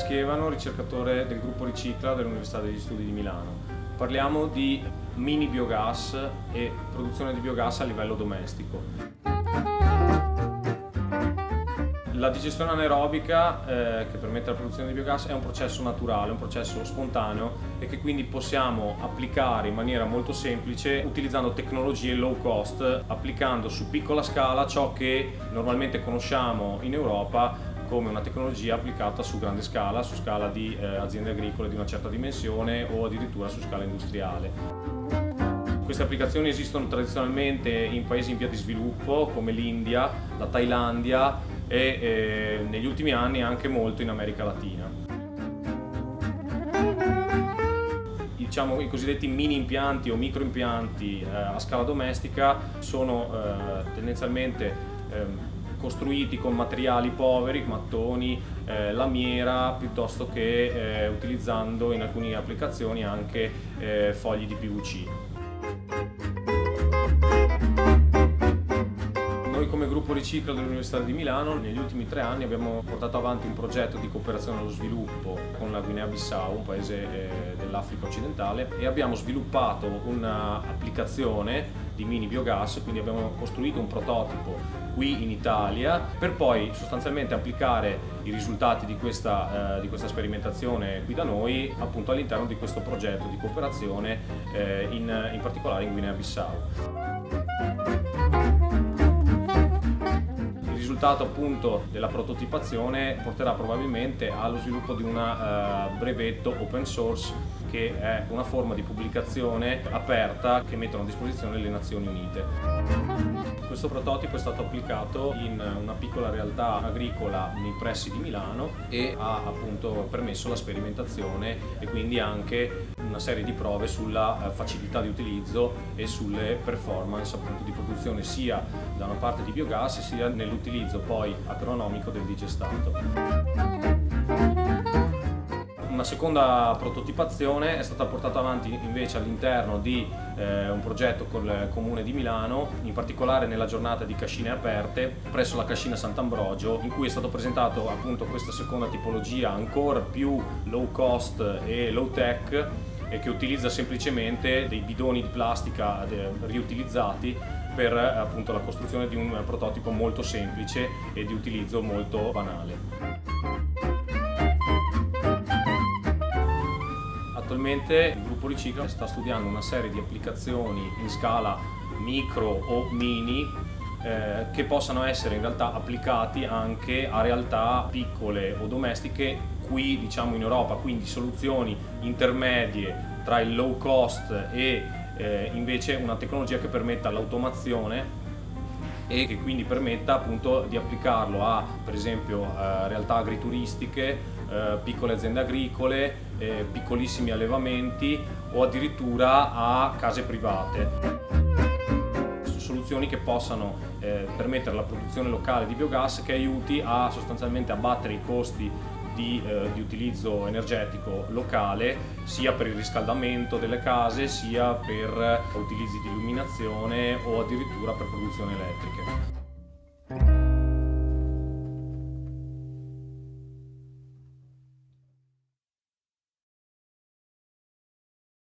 Schievano, ricercatore del gruppo Ricicla dell'Università degli Studi di Milano. Parliamo di mini biogas e produzione di biogas a livello domestico. La digestione anaerobica che permette la produzione di biogas è un processo naturale, un processo spontaneo e che quindi possiamo applicare in maniera molto semplice utilizzando tecnologie low cost, applicando su piccola scala ciò che normalmente conosciamo in Europa come una tecnologia applicata su grande scala, su scala di aziende agricole di una certa dimensione o addirittura su scala industriale. Queste applicazioni esistono tradizionalmente in paesi in via di sviluppo come l'India, la Thailandia e negli ultimi anni anche molto in America Latina. Diciamo, i cosiddetti mini impianti o micro impianti a scala domestica sono tendenzialmente costruiti con materiali poveri, mattoni, lamiera, piuttosto che utilizzando in alcune applicazioni anche fogli di PVC. Noi come gruppo Ricicla dell'Università di Milano negli ultimi 3 anni abbiamo portato avanti un progetto di cooperazione allo sviluppo con la Guinea-Bissau, un paese dell'Africa occidentale, e abbiamo sviluppato un'applicazione di mini biogas, quindi abbiamo costruito un prototipo qui in Italia per poi sostanzialmente applicare i risultati di questa sperimentazione qui da noi appunto all'interno di questo progetto di cooperazione in particolare in Guinea-Bissau. Il risultato appunto della prototipazione porterà probabilmente allo sviluppo di un brevetto open source che è una forma di pubblicazione aperta che mettono a disposizione le Nazioni Unite. Questo prototipo è stato applicato in una piccola realtà agricola nei pressi di Milano e ha appunto permesso la sperimentazione e quindi anche una serie di prove sulla facilità di utilizzo e sulle performance appunto di produzione sia da una parte di biogas sia nell'utilizzo poi agronomico del digestato. Una seconda prototipazione è stata portata avanti invece all'interno di un progetto col Comune di Milano, in particolare nella giornata di Cascine Aperte presso la Cascina Sant'Ambrogio, in cui è stato presentato appunto questa seconda tipologia ancora più low cost e low tech e che utilizza semplicemente dei bidoni di plastica riutilizzati per appunto la costruzione di un prototipo molto semplice e di utilizzo molto banale. Attualmente il gruppo Ricicla sta studiando una serie di applicazioni in scala micro o mini che possano essere in realtà applicati anche a realtà piccole o domestiche qui diciamo in Europa, quindi soluzioni intermedie tra il low cost e invece una tecnologia che permetta l'automazione e che quindi permetta appunto di applicarlo a per esempio realtà agrituristiche, piccole aziende agricole, piccolissimi allevamenti o addirittura a case private. Soluzioni che possano permettere la produzione locale di biogas che aiuti a sostanzialmente abbattere i costi di utilizzo energetico locale sia per il riscaldamento delle case sia per utilizzi di illuminazione o addirittura per produzioni elettriche.